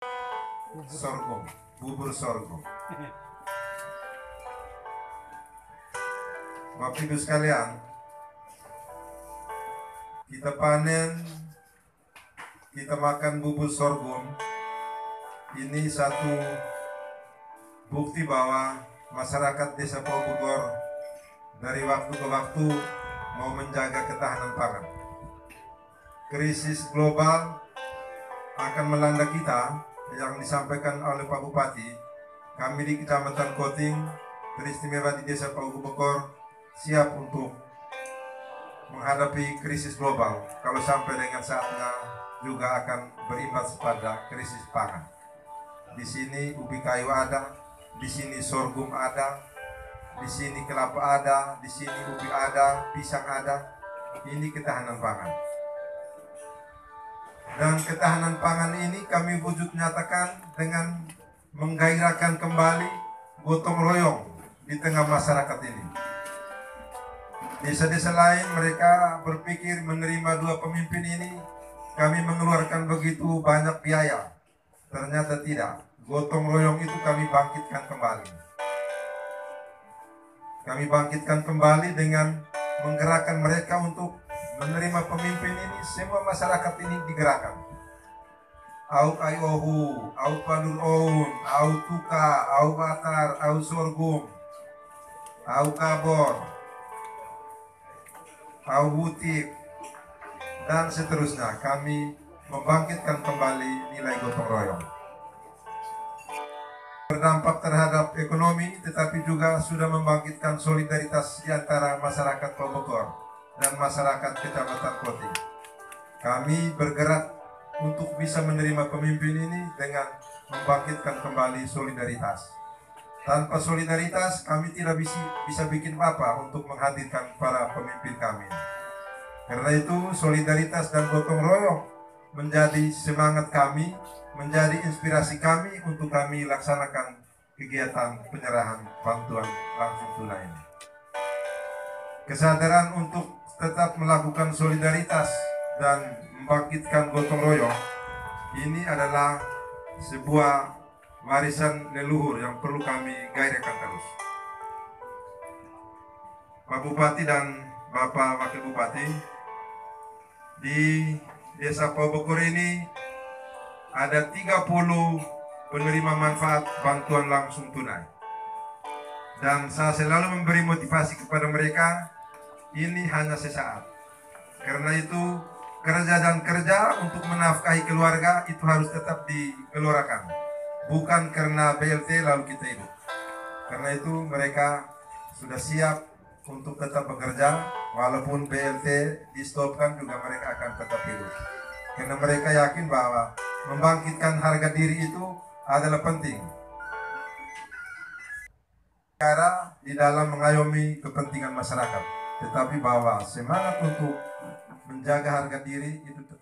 sorghum, bubur sorghum. Bapak Ibu sekalian, kita panen, kita makan bubur sorghum. Ini satu bukti bahwa masyarakat Desa Paubogor dari waktu ke waktu mau menjaga ketahanan pangan. Krisis global akan melanda kita yang disampaikan oleh Pak Bupati. Kami di Kecamatan Koting, teristimewa di Desa Paubogor, siap untuk menghadapi krisis global. Kalau sampai dengan saatnya juga akan berimbas pada krisis pangan. Di sini ubi kayu ada, di sini sorghum ada, di sini kelapa ada, di sini ubi ada, pisang ada. Ini ketahanan pangan. Dan ketahanan pangan ini kami wujud nyatakan dengan menggairahkan kembali gotong royong di tengah masyarakat ini. Desa-desa lain mereka berpikir menerima dua pemimpin ini, kami mengeluarkan begitu banyak biaya. Ternyata tidak. Gotong royong itu kami bangkitkan kembali. Kami bangkitkan kembali dengan menggerakkan mereka untuk menerima pemimpin ini. Semua masyarakat ini digerakkan. Au ayohu, au palun oun, au tuka, au batar, au sorghum, au kabor, au butik, dan seterusnya. Kami membangkitkan kembali nilai gotong royong. Berdampak terhadap ekonomi, tetapi juga sudah membangkitkan solidaritas di antara masyarakat Paubogor dan masyarakat Kecamatan Koting. Kami bergerak untuk bisa menerima pemimpin ini dengan membangkitkan kembali solidaritas. Tanpa solidaritas, kami tidak bisa bikin apa untuk menghadirkan para pemimpin kami. Karena itu, solidaritas dan gotong royong menjadi semangat kami, menjadi inspirasi kami untuk kami laksanakan kegiatan penyerahan bantuan langsung tunai ini. Kesadaran untuk tetap melakukan solidaritas dan membangkitkan gotong royong ini adalah sebuah warisan leluhur yang perlu kami gairahkan terus. Pak Bupati dan Bapak Wakil Bupati, di Desa Paubogor ini ada 30 penerima manfaat bantuan langsung tunai. Dan saya selalu memberi motivasi kepada mereka, ini hanya sesaat. Karena itu kerja dan kerja untuk menafkahi keluarga itu harus tetap digelorakan. Bukan karena BLT lalu kita hidup. Karena itu mereka sudah siap untuk tetap bekerja, walaupun BLT di-stopkan juga mereka akan tetap hidup. Karena mereka yakin bahwa membangkitkan harga diri itu adalah penting. Cara di dalam mengayomi kepentingan masyarakat, tetapi bahwa semangat untuk menjaga harga diri itu